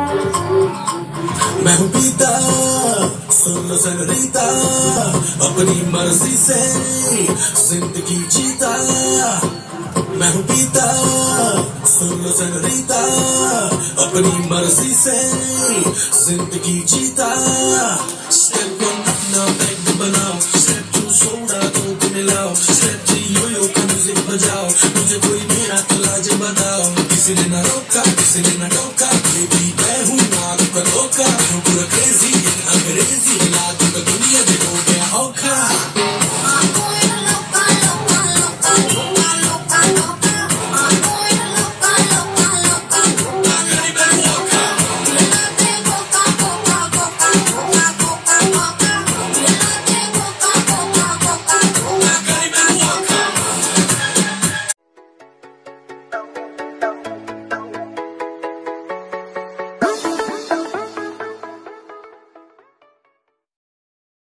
मैं हूँ पीता, सुन लो सेनोरिटा, अपनी मर्जी से जिंदगी जीता। मैं हूँ पीता, सुन लो सेनोरिटा, अपनी मर्जी से जिंदगी जीता। स्टेप वन अपना बैग बनाओ, स्टेप टू सोडा तो मिलाओ, स्टेप थ्री योयो का म्यूजिक बजाओ, मुझे कोई मेरा तो लाज बताओ। किसी ने ना रोका, किसी ने ना